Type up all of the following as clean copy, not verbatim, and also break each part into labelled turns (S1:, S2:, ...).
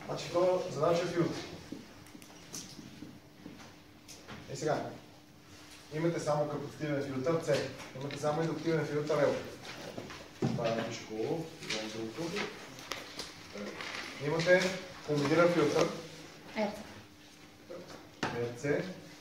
S1: Значи втора задача е филтър. И сега. Имате само капацитивен филтър C. Имате само индуктивен филтър L. Това е нещо. Имате комбиниран филтър RC,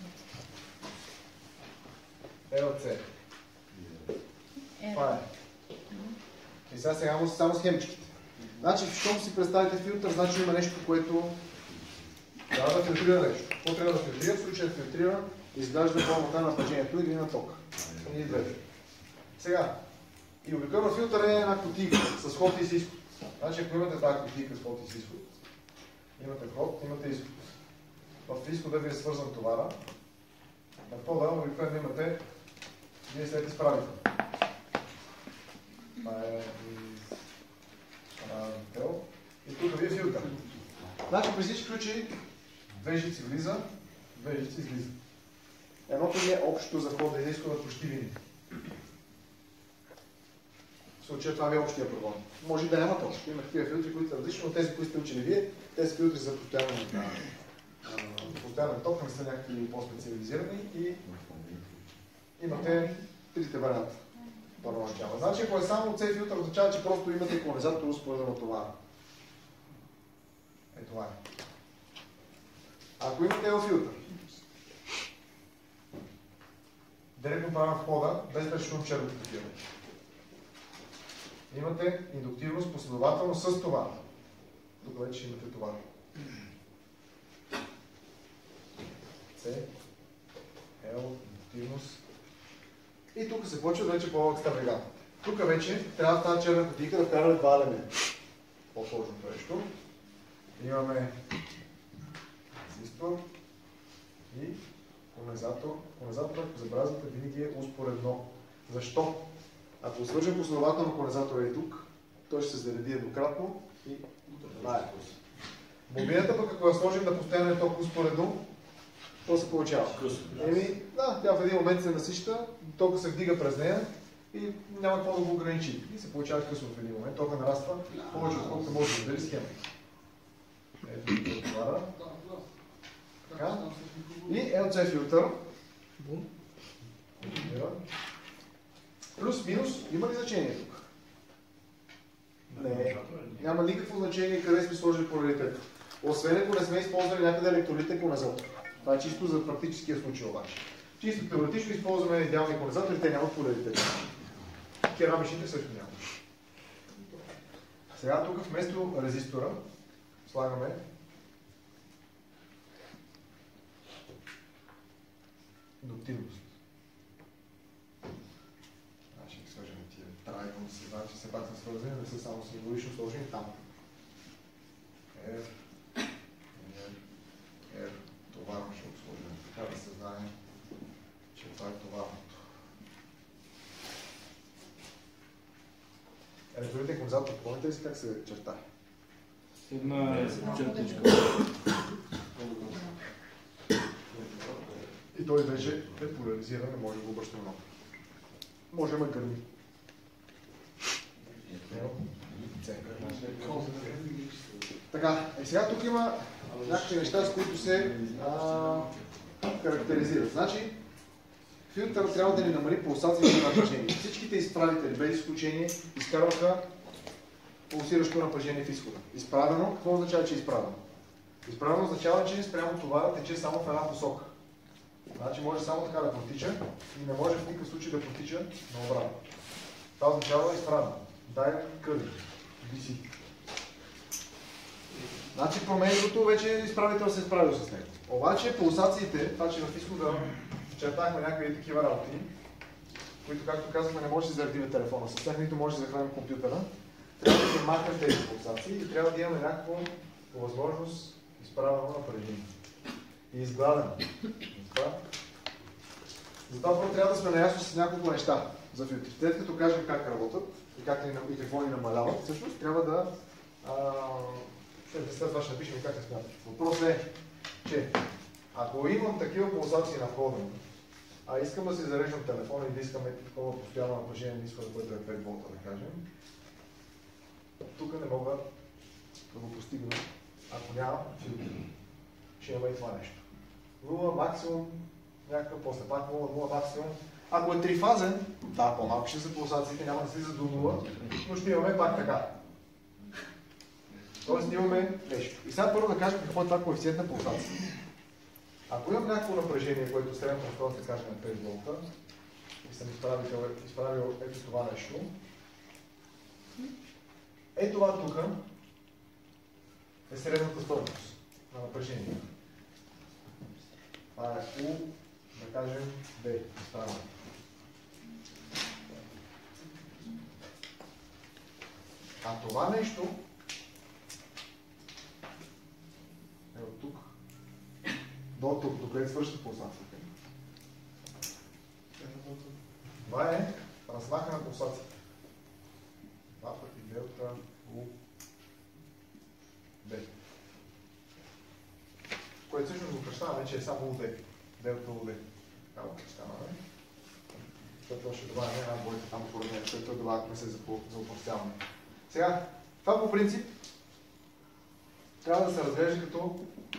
S1: LC. Това е. И сега само схемчките. Значи, щом си представите филтър, значи има нещо, което трябва да филтрира нещо. Какво трябва да филтрира? В случая филтрира изгражда формата на напрежението или на тока. И двете. Сега, и обикновено филтър е една кутийка с ход и с изход. Значи, ако имате тази кутийка с ход и с изход, имате ход, имате изход. В изхода ви е свързан товара. На входа обикновено имате, вие след изправите. Това е изправител. И тук ви е филтър. Значи при всички случаи две жици влиза, две жици излиза. Едното ми е общо за входа и за изхода почти винаги. В случая това ви е общия проблем. Може и да няма точно. Има такива филтри, които са различни, но тези, които сте учили вие, тези филтри са постоянен ток, не са някакви по-специализирани и имате трите варианта. Първоначално. Значи, ако е само C филтър, означава, че просто имате кондензатор успоредно това. Е, това е. Ако имате L филтър, директно правя входа, без да шум черните такива. Имате индуктивност последователно с това. Тук вече имате това. C, L, индуктивност. И тук се почва вече по-екстравагантно. Тук вече трябва в тази черна кутийка да вкараме два елемента. По-сложното нещо. Имаме резистор и кондензатор. Кондензаторът, ако забелязвате, винаги е успоредно. Защо? Ако свържем последователно кондензатора и тук, той ще се зареди еднократно и това е. Бобината пък, ако я сложим да постоянен ток успоредно, то се получава. Да, тя в един момент се насища, тока се вдига през нея и няма какво да го ограничи. И се получава късно в един момент, тока нараства повече, отколкото може да дадели схема. Ето това. Така. И LC филтър. Плюс-минус, има ли значение тук? Не. Няма никакво значение къде сме сложили поляритета. Освен ако не сме използвали някъде електролитен кондензатор. Това е чисто за практическия случай обаче. Чисто теоретично използваме идеални кондензатори, те нямат поляритет. Керамичните също нямат. Сега тук вместо резистора слагаме индуктивност. Значи ги свържем тия трайно, значи все пак са свързани, не са само символично сложени там. Товарно ще обслужваме. Така да се знае, че това е товарното. Електролитен кондензатор, помните ли си как се черта?
S2: Една чертичка.
S1: И той вече е поляризиран, не може да го обръщаме много. Може да ме гърми. Така, и сега тук има някакви неща, с които се характеризират. Значи, филтър трябва да ни намали пулсацията на напрежение. Всичките изправители, без изключение, изкарваха пулсиращо напрежение в изхода. Изправено, какво означава, че е изправено? Изправено означава, че спрямо това тече само в една посока. Значи може само така да протича и не може в никакъв случай да протича наобратно. Това означава изправено. Дай къде? DC. Значи променливото вече изправител се е справил с него. Обаче пулсациите, това че в изхода чертахме някакви такива работи, които, както казахме, не може да заредиме телефона с тях, нито може да захраним компютъра, трябва да махнем тези пулсации и трябва да имаме някаква възможност изправено напрежение. И изгладено. Затова първо трябва да сме наясно с няколко неща за филтрите. След като кажем как работят и какво ни намаляват, всъщност трябва да след това ще напишем и как се смятат. Въпросът е, че ако имам такива пулсации на входа, а искам да си зареждам телефона и да искаме такова постоянно напрежение на изхода, което е 5 волта, да кажем, тук не мога да го постигна, ако няма филтър. Ще има и това нещо. 0 максимум, някакъв после пак 0 максимум. Ако е трифазен, да, по-малко ще са пулсациите, няма да слиза до 0, но ще имаме пак така. Тоест имаме нещо. И сега първо да кажем какво е това коефициент на пулсация. Ако имам някакво напрежение, което средната на да кажем на 5 волта, и съм изправил ето това нещо, това тук е средната стойност на напрежение. Това е U, да кажем, D, изправено. А това нещо е от тук до тук, докъде свършат пулсациите. Това е размаха на пулсацията. 2 пъти делта U D. Което също го представяме, че е само UD. Делта UD. Така го представяме. Защото ще добавяме една двойка там по нея, което добавяхме се за упростяване. Сега, това по принцип трябва да се разглежда като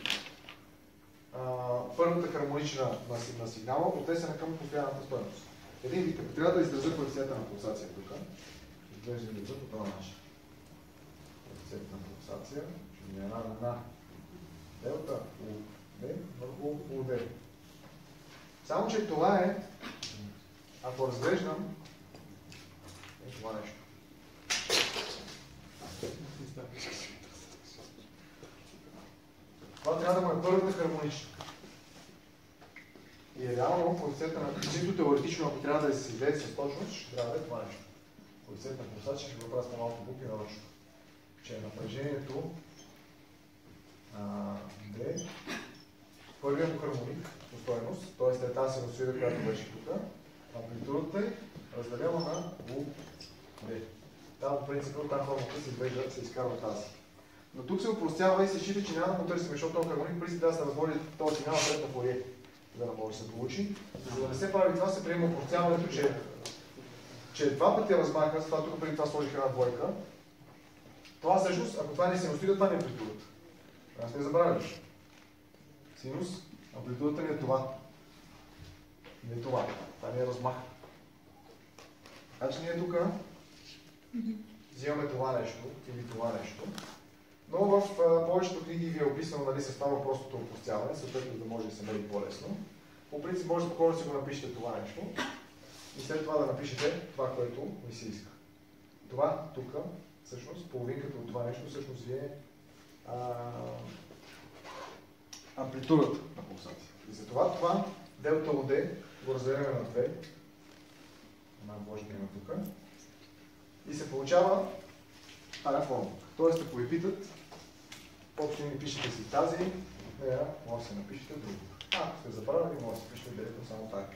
S1: първата хармонична на сигнала, отнесена към постоянната стойност. Един вид, ако трябва да изразя коефициента на пулсация тук, изглежда израза по това начин. Коефициент на пулсация ще ми е равен на делта UD върху UD. Само, че това е, ако разглеждам, е това нещо. Това трябва да му е първата хармонична. И реално коефициента на чисто теоретично, ако трябва да се излезе с точност, ще трябва да е това нещо. Коефициент на пулсация ще го правя с малко букви нарочно. Че напрежението D, първият му хармоник по стойност, т.е. е тази синусоида, която беше тук, амплитудата е разделена на UD. Там по принцип от тази формата се изкарва тази. Но тук се упростява и се счита, че няма да му търсим, защото този хармоник принцип да се разводи този сигнал след на фурие, за да може да се получи. За да не се прави това, се приема упростяването, че два пъти размаха, с това тук преди това сложих една двойка. Това всъщност, ако това не е синусоида, това не е амплитудата. Аз не забравяш. Синус, амплитудата ни е това. Не това. Това не е размах. Значи ние тук взимаме това нещо или това нещо. Но в повечето книги ви е описано, нали, състава простото опростяване, съответно да може да се мери по-лесно. По принцип може спокойно да си го напишете това нещо и след това да напишете това, което ви се иска. Това тук, всъщност, половинката от това нещо, всъщност ви е амплитудата на пулсация. И затова това делта UD го разделяме на 2. Една може да има тук. И се получава тази форма. Тоест, ако ви питат, общо ни пишете си тази, може да се напишете друго. Ако сте забравили, може да се пишете директно само тази.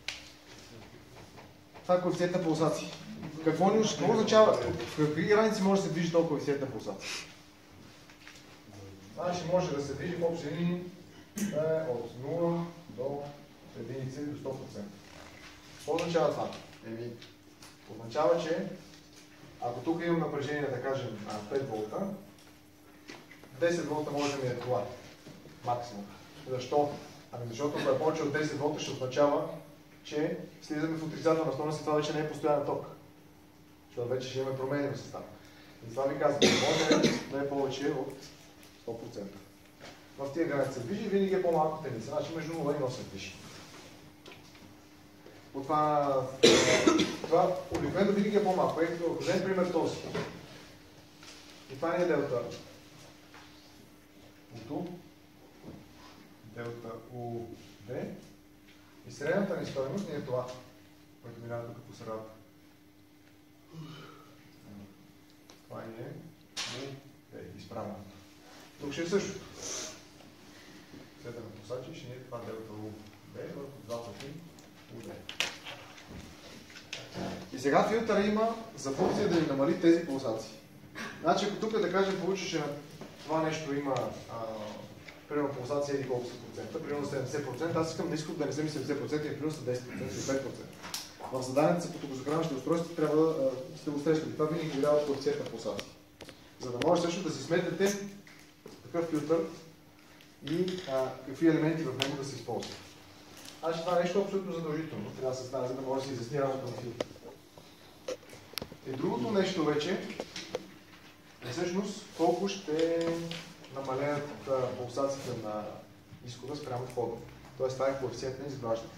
S1: Това е коефициент на пулсация. Какво означава? В какви граници може да се движи този коефициент на пулсация? Значи може да се движи в общи линии от 0 до единици до 100%. Какво означава това? Означава, че ако тук имам напрежение, да кажем 5 волта, 10 волта може да ми е това. Максимум. Защо? Ами защото ако е повече от 10 волта ще означава, че слизаме в отрицателна стойност и това вече не е постоянен ток. Защото вече ще имаме промени в състава. И това ви казвам, може да е повече от 100%. В тия граници се движи, винаги е по-малко теница. Значи между 0 и 8 се движи. От това обикновено винаги е по-малко. Ето, вземем пример този. И това не е делта U2, делта UD. И средната ни стойност не е това, което минава тук по средата. Това е изправеното. Тук ще е същото. След да ме посачи, ще не е това делта UD върху 2 пъти UD. И сега филтъра има за функция да ни намали тези пулсации. Значи, ако тук да кажем, получи, че това нещо има примерно пулсация или колко са процента, примерно 70%, аз искам да изход да не вземи 70% и примерно 10% или 5%. В заданието за потокозахранващите устройства трябва да сте го срещали. Това винаги ви дава коефициент на пулсация. За да може също да си сметнете такъв филтър и какви елементи в него да се използват. Значи това нещо е абсолютно задължително. Трябва да се знае, за да може да се изясни работа на филтър. И другото нещо вече е всъщност колко ще намалят пулсациите на изхода спрямо входа. Тоест това е коефициент на изграждане.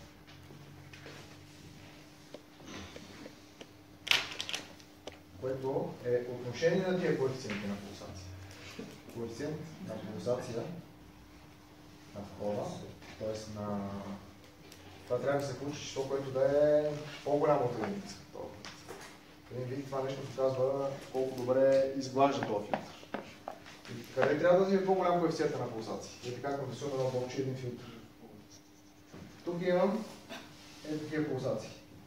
S1: Което е отношение на тия коефициенти на пулсация. Коефициент на пулсация на входа, т.е. на... Това трябва да се получи число, което да е по-голямо от единица. Един вид това нещо показва колко добре изглажда този филтър. И къде трябва да вземе по-голям коефициент на пулсация? И така, ако рисуваме едно болче, един филтър. Тук имам такива пулсации.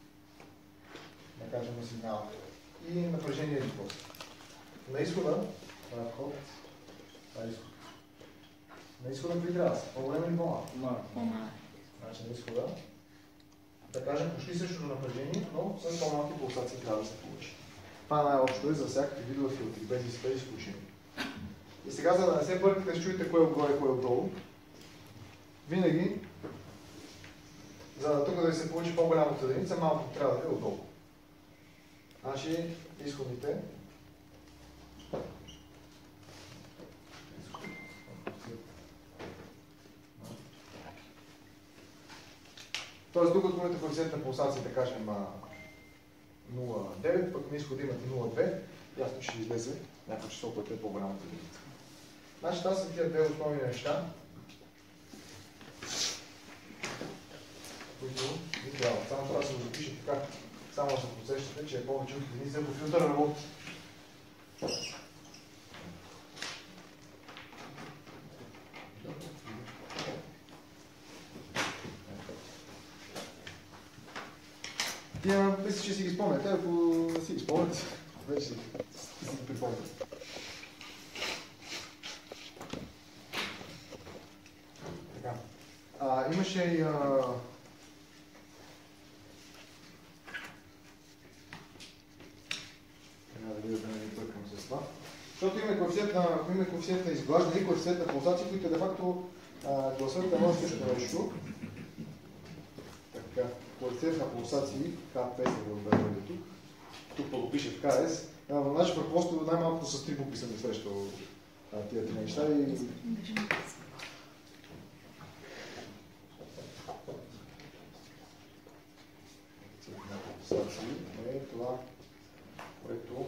S1: Да кажем на сигнала. И напрежение или вход. На изхода, това е вход, това е изход. На изхода какви трябва да са? По-голем или по-малък?
S2: По-малък.
S1: Значи на изхода, да кажем почти същото напрежение, но с по-малки пулсации трябва да се получи. Това най-общо е за всякакви видове филтри, без изключение. И сега, за да не се бъркате, чуете кое е отгоре и кое е отдолу, винаги, за да тук да се получи по-голямата единица, малко трябва да е отдолу. Значи, изходите Тоест, докато имате коефициент на пулсация, да кажем 0,9, пък на изхода имате 0,2, ясно ще излезе някакво число, което е по-голямо от единица. Значи, това са тия две основни неща, които ви трябва. Само това да се го запише така, само да се подсещате, че е повече от единица, ако филтър работи. Тия, мисля, че си ги спомняте, ако не си ги спомняте, вече си ги припомняте. Така. Имаше и... Трябва да видя да не ви бъркам с това. Защото имаме коефициент на изглаждане и коефициент на пулсация, които де-факто гласът е много също нещо. Така, коефициент на пулсации, КП се го отбележа тук. Тук го пише в КС. Значи в ръководството най-малкото с 3 букви съм срещал тия три неща и... Пулсации е това, което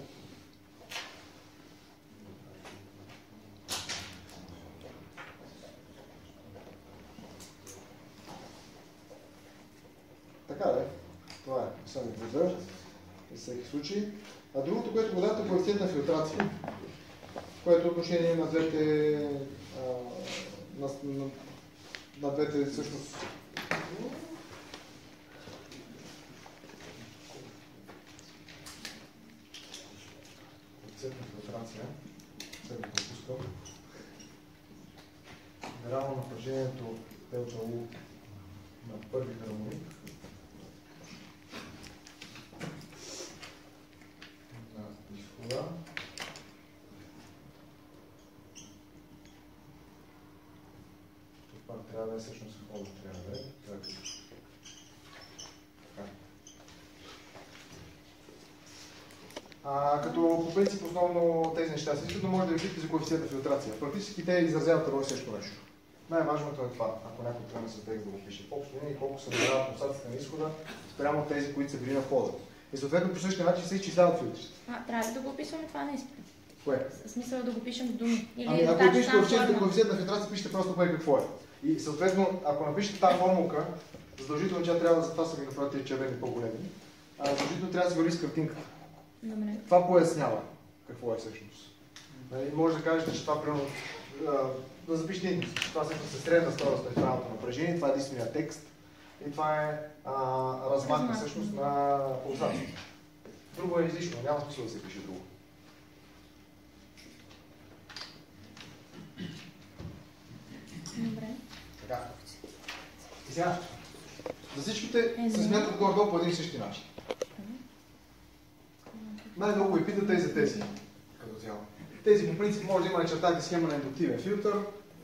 S1: така да е. Това е. Само прозър. В всеки случай. А другото, което го дадете, е коефициент на филтрация, което отношение на двете на двете всъщност коефициент на филтрация. Сега го пропускам. Генерално напрежението делта У на първи хармоник на изхода това трябва да е всъщност входа, трябва да е. Като по принцип основно тези неща се искат, но може да ви питате за коефициент на филтрация. Практически те изразяват едно и също нещо. Най-важното е това, ако някой трябва с текст да го пише. Общо и колко се намаляват пулсациите на изхода спрямо тези, които са били на входа. И съответно по същия начин се изчисляват филтрите.
S3: Трябва да го описваме това наистина.
S1: Кое?
S3: В смисъл да го пишем в думи.
S1: Или ако пишете коефициент на филтрация, пишете просто кое какво е. И съответно, ако напишете тази формулка, задължително тя трябва да за това са ви направят тези червени по-големи. Задължително трябва да се вали с картинката.
S3: Добре.
S1: Това пояснява какво е всъщност. Може да кажете, че това примерно да запишете индекс. Това всъщност е средна стойност на ефиралното напрежение, това е единствения текст и това е размах всъщност на пулсация. Друго е излишно, няма смисъл да се пише друго.
S3: Добре.
S1: Така. И сега, за всичките се смятат горе-долу по един и същи начин. Най-много ви питате и за тези, като цяло. Тези по принцип може да има начертати схема на индуктивен филтър,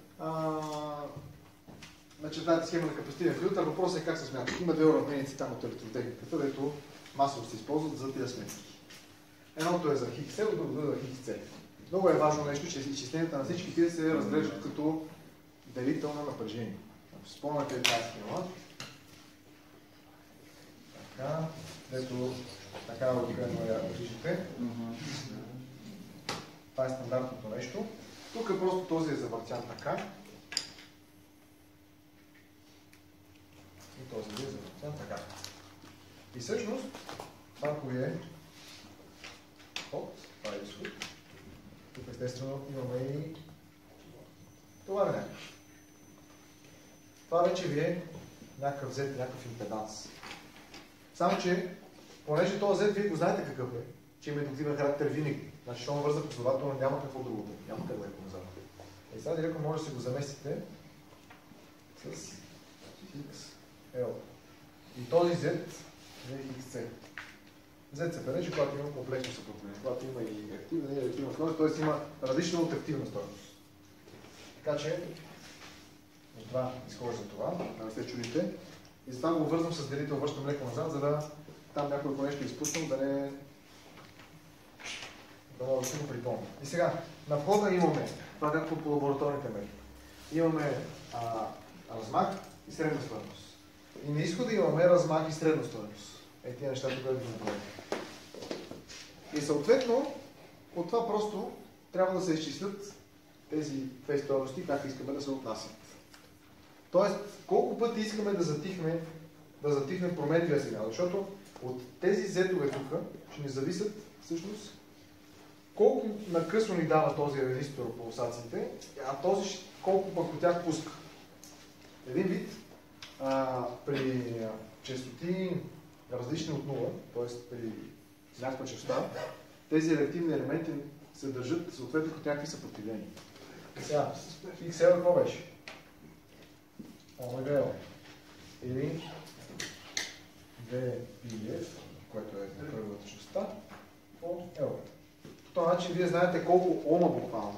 S1: начертати схема на капацитивен филтър. Въпросът е как се смятат. Има две уравненици там от електротехниката, където масово се използват за тия сметки. Едното е за XC, другото е за XC. Много е важно нещо, че изчисленията на всички тия се разглеждат като делител на напрежение. Ако се спомняте тази схема, така, дето така обикновено я виждате. Това е стандартното нещо. Тук е просто този е завъртян така. И този е завъртян така. И всъщност, ако е това е изход. Тук естествено имаме и това някакъв. Това вече ви е някакъв Z, някакъв импеданс. Само, че понеже този Z вие го знаете какъв е, че има индуктивен характер винаги. Значи, ще му върза последователно, няма какво друго. Няма как да е назад. И сега директно може да си го заместите с XL. И този Z е XC. Z се бележи, когато има комплексно съпротивление, когато има и активна и реактивна стойност, т.е. има различна от активна стойност. Така че, от това изхожда това, да не се чудите. И затова го вързвам с делител, връщам леко назад, за да там някой нещо изпуснал, да може да си го припомня. И сега, на входа имаме, това е както по лабораторните методи, имаме размах и средна стойност. И на изхода имаме размах и средна стойност. Тия нещата, които ги направим. И съответно, от това просто трябва да се изчислят тези две стойности, как искаме да се отнасят. Тоест, колко пъти искаме да затихне променливия сигнал, защото от тези зетове тук ще ни зависят всъщност колко накъсно ни дава този резистор пулсациите, а този колко пък от тях пуска. Един вид, при честоти различни от 0, т.е. при някаква честота, тези реактивни елементи се държат съответно като някакви съпротивления. Сега, XL какво беше? Омега L. Или VPF, което е на първата частота, по L. По този начин вие знаете колко ома буквално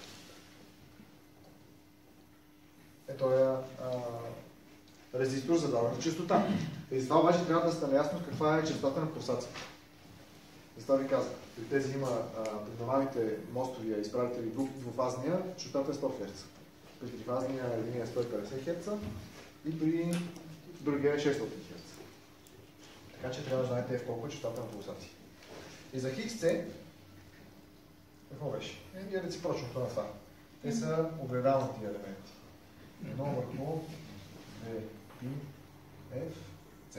S1: е този резистор за дадена честота. И за това обаче трябва да сте наясно каква е честотата на пулсацията. Затова ви казах, при тези има при нормалните мостови изправители двуфазния, честотата е 100 Hz. При трифазния линия е 150 Hz и при другия е 600 Hz. Така че трябва да знаете в колко е честотата на пулсация. И за XC, какво беше? Е реципрочното на това. Те са огледалните елементи. Едно върху V, P, F, C.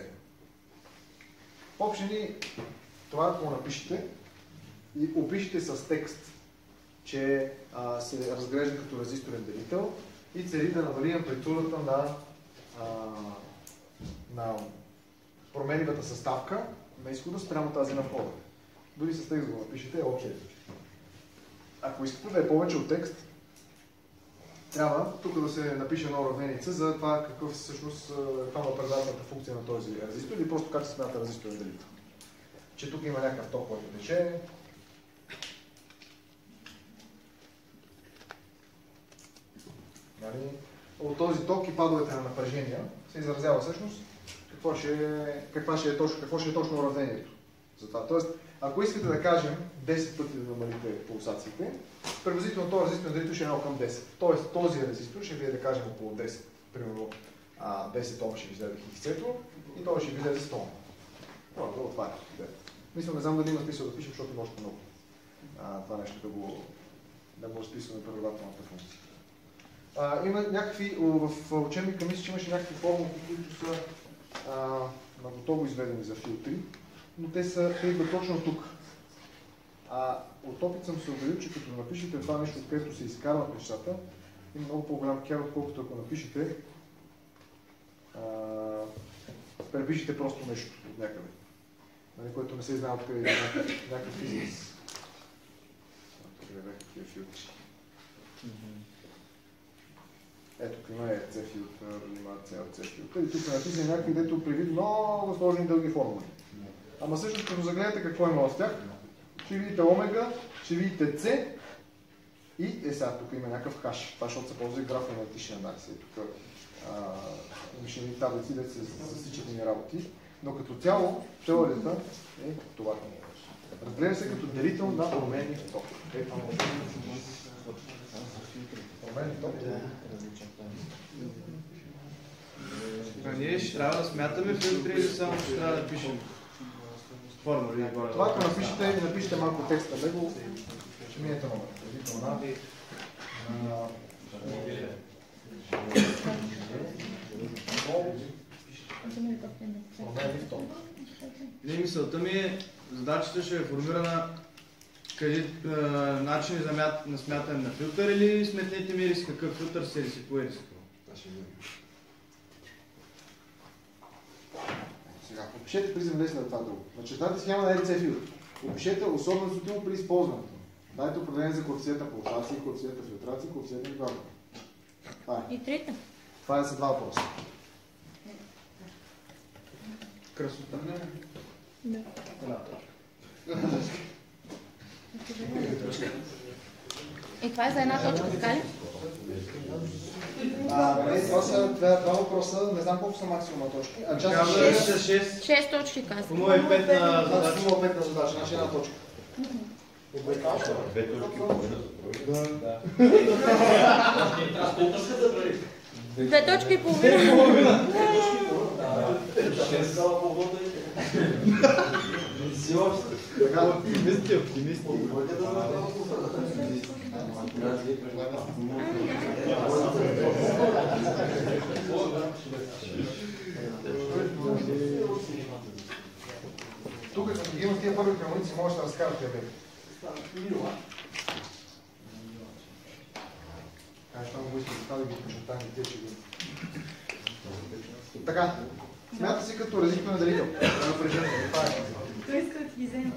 S1: Общини това, ако напишете и опишете с текст, че се разглежда като резисторен делител и цели да намали амплитудата на променливата съставка на изхода спрямо тази на входа. Дори с текст го напишете, е окей. Ако искате да е повече от текст, трябва тук да се напише една уравненица за това каква всъщност е предателната функция на този резистор или просто как се смята резисторен делител. Че тук има някакъв ток, който тече. От този ток и падовете на напрежения се изразява всъщност какво ще е точно уравнението за това. Тоест, ако искате да кажем 10 пъти да намалите пулсациите, приблизително този резистор делител ще е 1 към 10. Тоест, този резистор ще ви е да кажем около 10, примерно 10 ома ще ви излезе хиксето и това ще ви излезе 100 ома. Това е. Мисля, не знам дали има смисъл да пишем, защото има още много. Това нещо да го разписваме предавателната функция. Има някакви, в учебника мисля, че имаше някакви формули, които са наготово изведени за филтри, но те идват точно тук. От опит съм се убедил, че като напишете това нещо, където се изкарват нещата, има много по-голям кер, отколкото ако напишете, препишете просто нещо от някъде. Което не се знае откъде е някакъв физикс. Къде бяха такива филтри? Ето, тук има ERC филтър, има CRC филтър и тук са написани някакви, дето привид много сложни дълги формули. Ама също като загледате какво има в тях, ще видите омега, ще видите C И сега тук има някакъв хаш. Това, защото се ползва и графоаналитичен анализ. Тук имаше едни таблици, да се засичат ни работи. Но като цяло, теорията е това. Разгледа се като делител на променни ток. Променни ток.
S2: Ние ще трябва да смятаме филтри или само ще трябва да пишем формули?
S1: Това, ако напишете и напишете малко текста на него, ще минете номер.
S2: Мисълта ми е, задачата ще е формирана начини на смятане на филтър или сметнете ми риск, какъв филтър се рисикува риск.
S1: Сега, опишете призъм лесно на това друго. Начертайте схема на RC филтър. Опишете особеностите при използването. Дайте определение за коефициента пулсация, коефициента филтрация, коефициента миграция.
S3: И трета.
S1: Това са два въпроса.
S2: Красота.
S3: Да. И това е за една точка, така ли?
S1: Това са два въпроса, не знам колко са максимума точки. А част
S3: 6 точки казвам.
S2: По моя 5 на задача.
S1: Сума 5 на задача, значи една точка.
S3: Две точки и половина.
S2: Оптимисти.
S1: Тук, като ги има тия първи прямоници, може да разкарате бе. Щом го искате това да ги почертам и те, че ги... Така, смята се като разликване делител. Напрежение, това е.
S3: Той иска да ти ги вземе.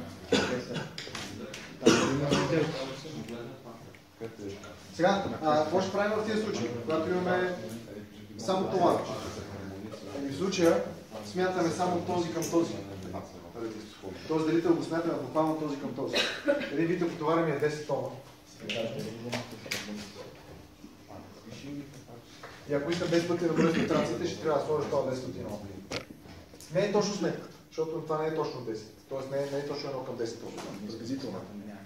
S1: Сега, какво ще правим в тези случаи, когато имаме само това? В случая смятаме само този към този. Този делител го смятаме буквално този към този. Един вид, ако товара ми е 10 тона. И ако искам 10 пъти да бъде филтрациите, ще трябва да сложа това 10 пъти на. Не е точно сметката, защото това не е точно 10. Тоест не е точно 1 към 10 точно. Приблизително.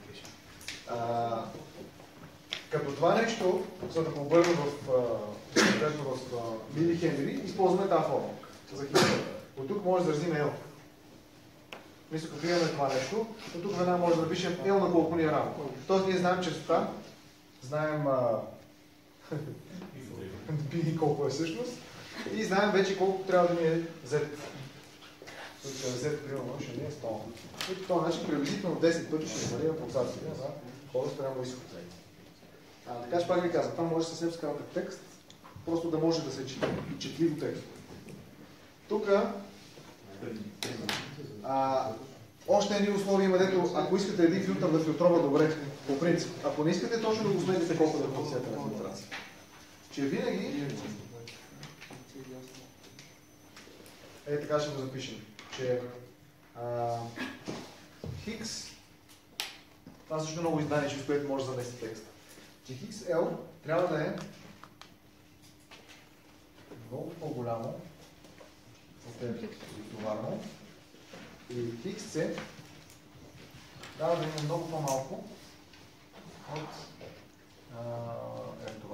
S1: Като това нещо, за да го обърна в мили Хенри, използваме тази формула за химия. От тук може да изразим L. Мисля, като имаме това нещо, от тук веднага може да напишем L на колко ни е равно. Тоест ние знаем честота, знаем B колко е всъщност и знаем вече колко трябва да ни е Z. Z примерно ще ни е 100. И по този начин приблизително 10 пъти ще намалим пулсация за хора спрямо изход. Така че пак ви казвам, това може съвсем скалка текст, просто да може да се чете четливо текст. Тук още едни условия има, дето ако искате един филтър да филтрова добре, по принцип, ако не искате точно да го сметите колко да функцията на филтрация. Че винаги така ще го запишем, че Хикс, това също много издание, с което може да замести текста, че XL трябва да е много по-голямо от товарно и XC трябва да има много по-малко от това.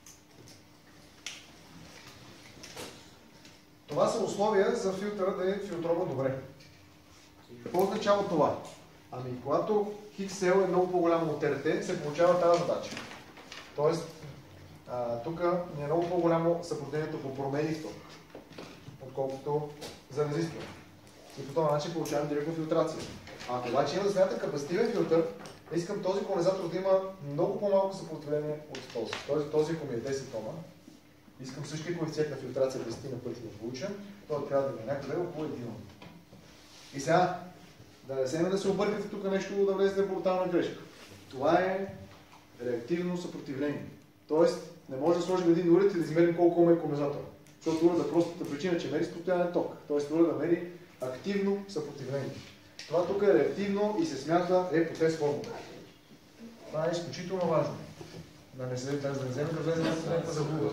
S1: Това са условия за филтъра да е филтрова добре. Какво означава това? Ами, когато XL е много по-голямо от RT, се получава тази задача. Тоест, тук ни е много по-голямо съпротивлението по промени в ток, отколкото за резистор. И по този начин получавам директна филтрация. Ако обаче има да смятам капацитивен филтър, искам този кондензатор да има много по-малко съпротивление от този. Тоест, този, ако ми е 10 тома, искам същия коефициент на филтрация 10 на пъти да получа, той трябва да ми е някъде около 1. И сега, да не вземе да се объркате тук нещо, да влезете в брутална грешка. Това е реактивно съпротивление. Тоест, не може да сложим един уред и да измерим колко е кондензатор. Защото уред е простата причина, че мери с постоянен ток. Тоест, уред да мери активно съпротивление. Това тук е реактивно и се смята по тези формула. Това е изключително важно. Да не вземе да влезе някаква заблуда.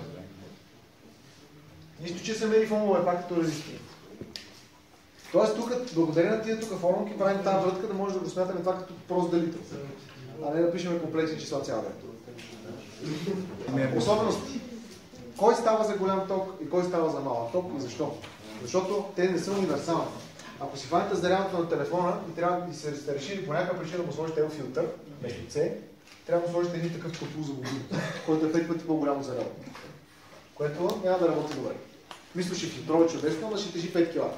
S1: Нищо, че се мери в омове, пак като резистор. Тоест тук, благодарение на тия тук формулки, правим тази вратка, да може да го смятаме това като прост делител. А не да пишем комплексни числа цял ден. Особености. Кой става за голям ток и кой става за малък ток и защо? Защото те не са универсални. Ако си фаните зарядното на телефона и трябва да се решили по някаква причина да му сложите L филтър, между C, трябва да му сложите един такъв топул за бобина, който е 5 пъти по-голямо зарядно. Което няма да работи добре. Мисля, ще филтрова чудесно, но ще тежи 5 кг.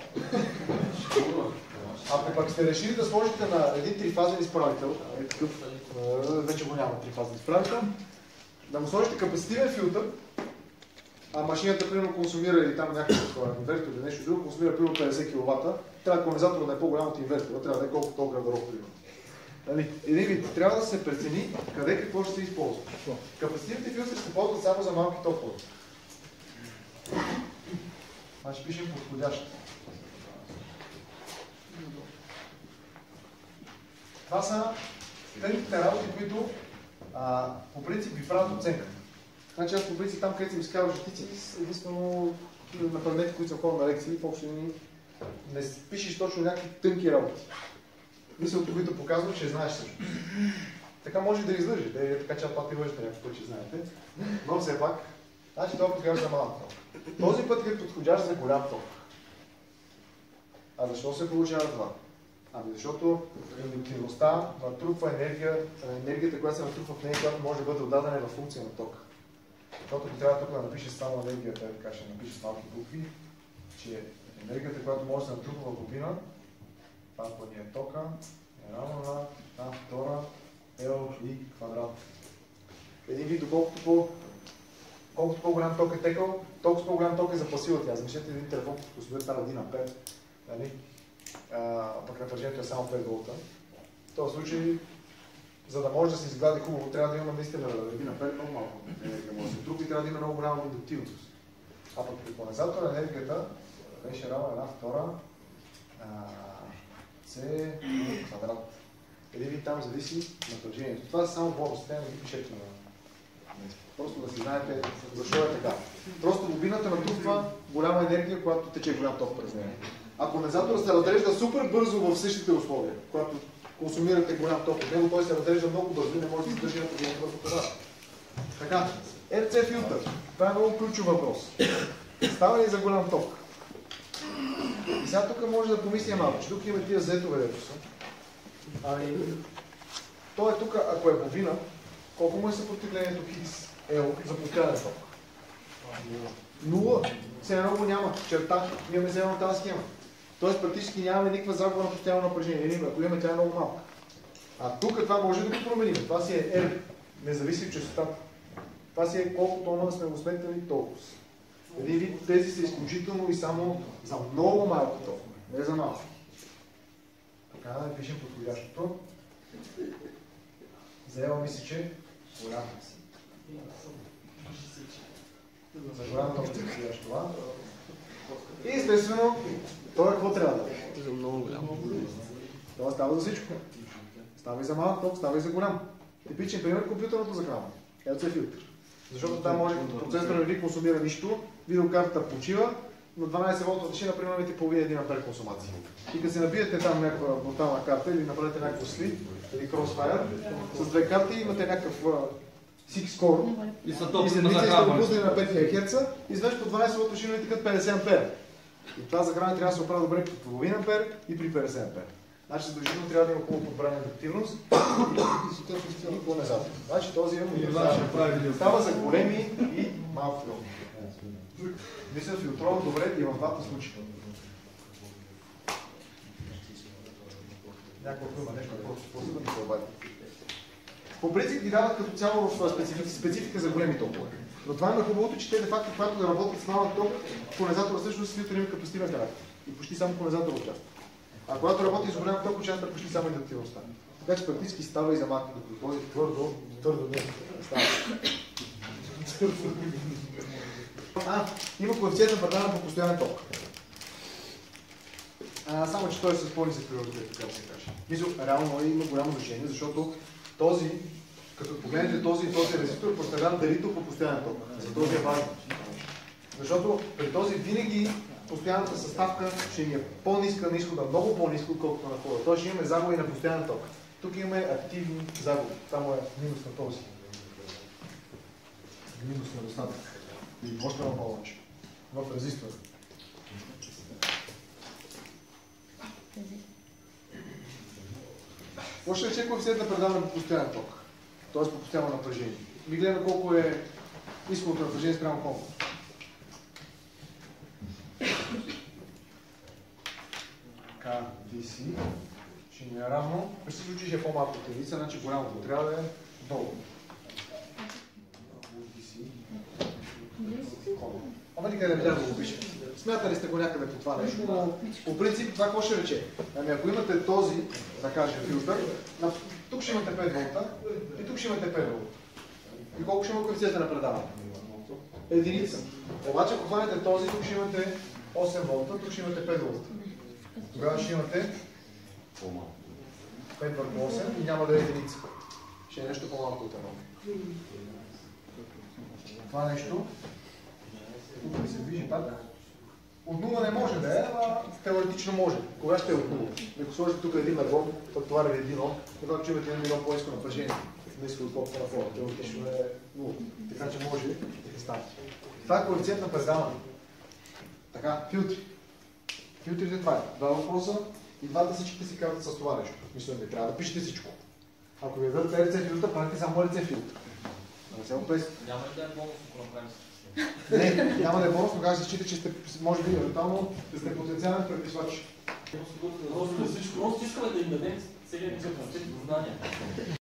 S1: Ако пък сте решили да сложите на един трифазен изправител, такъв, вече го няма трифазен изправител, да му сложите капацитивен филтър, а машината примерно консумира или там някакъв инвертор или нещо друго, консумира примерно 50 кВт, трябва кондензаторът да е по-голям от инвертора, трябва да е колко толкова градоров примерно. Един вид, трябва да се прецени къде какво ще се използва. Капацитивните филтри се ползват само за малки токове. Значи пишем подходящо. Това са тънките работи, които по принцип ви правят оценката. Значи аз по принцип там, където съм изкарал житици, единствено на предмети, които съм ходил на лекции, въобще не пишеш точно някакви тънки работи. Мисълто, които показват, че знаеш също. Така може да излъжете, така че пак и лъжете някакъв път, че знаете. Но все пак, значи това подходящ за малък ток. Този път е подходящ за голям ток. А защо се получава това? Ами защото индуктивността натрупва енергията, която се натрупва в нея, която може да бъде отдадена в функция на тока. Защото трябва тук да напишеш само енергията, така ще напишеш с малки букви, че енергията, която може да се натрупва в бобина, това е тока, е равно на втора L и квадрат. Един вид, колкото по-голям ток е текал, толкова по-голям ток е запасила тя. Замислете един телефон, като се става 1 ампер, нали? Пък напрежението е само 5 волта. В този случай, за да може да се изглади хубаво, трябва да има наистина 1 ампер много малко енергия може да се трупи и трябва да има много голяма индуктивност. А пък при кондензатора енергията беше равна една втора C квадрат. Един вид там зависи напрежението. Това са само бонус, те не ги пишете на просто да си знаете защо е така. Просто бобината натрупва голяма енергия, когато тече голям ток през нея. А кондензаторът се разрежда супер бързо в същите условия. Когато консумирате голям ток от него, той се разрежда много бързо и не може да се държи напрежението върху това. Така, RC филтър. Това е много ключов въпрос. Става ли за голям ток? И сега тук може да помислим малко, че тук има тия зетове, дето са. Ами, той е тук, ако е бобина, колко му е съпротивлението Хикс за постоянен ток? 0. Все едно го няма. Черта. Имаме взема тази схема. Тоест практически нямаме никаква загуба на постоянно напрежение. Ако имаме, тя е много малка. А тук това може да го променим. Това си е R. Не зависи от честотата. Това си е колко тона сме го сметнали толкова. Един вид, тези са изключително и само за много малко ток. Не за малко. Така да напишем подходящото. Заема ми се, че голям. За голям ток ще подходящ това. И естествено, това какво трябва да е?
S4: За много голям.
S1: Това става за всичко. Става и за малък ток, става и за голям. Типичен пример компютърното захранване. LC филтър. Защото там може процесора не ви консумира нищо, видеокартата почива, на 12 волта тишина, например, имате половина 1 ампер консумация. И като се набиете там някаква брутална карта или направите някакво слив или Crossfire, с две карти имате някакъв SIG score
S4: И са
S1: и
S4: топли
S1: се
S4: на захранване.
S1: пуснали на 5000 Hz и изведнъж по 12 волта тишина ви текат 50 ампер. И това захранване трябва да се оправя добре при половина ампер и при 50 ампер. Значи задължително трябва да има хубаво подбрана индуктивност и кондензатор. Значи този е става за големи и малки токове. Мисля филтрова добре и в двата случая. Няколко има нещо, което да ми се обади. По принцип ги дават като цяло в специфика за големи токове. Но това има хубавото, че те де-факто, когато да работят с малък ток, кондензатора всъщност филтър има капацитивен характер. И почти само кондензатор участва. А когато работи с голям ток, участва почти само индуктивността. Така че практически става и за малки, докато този твърдо не става. Има коефициент на предаване по постоянен ток. Само, че той се по-нисък приоритет, така да се каже. Мисля, реално има голямо значение, защото този Като погледнете този и този резистор, представлява делител по постоянен ток. За този е важно. Защото при този винаги постоянната съставка ще ни е по-ниска на изхода, много по-ниска, отколкото на входа. Тоест ще имаме загуби на постоянен ток. Тук имаме активни загуби. Там е минус на този. Минус на достатък. И още на повече. В резистора. Какво ще рече коефициент на предаване по постоянен ток? Т.е. по постоянно напрежение. Ви гледаме колко е изходното напрежение спрямо колко. KDC ще ни е равно. В същия случай ще е по-малко от единица, значи голямото трябва да е долу. Ама никъде не трябва да го пишем. Смятали сте го някъде по това нещо, но по принцип това какво ще рече? Ами ако имате този, да кажем, филтър, тук ще имате 5 волта и тук ще имате 5 волта. И колко ще има коефициента на предаване? Единица. Обаче ако хванете този, тук ще имате 8 волта, тук ще имате 5 волта. Тогава ще имате 5 върху 8 и няма да е единица. Ще е нещо по-малко от едно. Това нещо тук се движи пак. От 0 не може да е, а теоретично може. Кога ще е от 0? Ако сложите тук един аргон, пък това е един он, тогава ще имате 1 милион по-ниско напрежение. Ниско отколкото на фора. Теоретично е 0. Така че може да стане. Това е коефициент на предаване. Така, филтри. Филтрите това е. Два въпроса и двата всичките си казват с това нещо. Мисля, не трябва да пишете всичко. Ако ви дадат RC филтър, правите само RC филтър.
S4: Няма ли да е бонус, ако направим с
S1: Не, няма да е бонус, тогава се счита, че сте, може би, евентуално да сте потенциален преписвач.
S4: Просто искаме да им дадем целият капацитет на знания.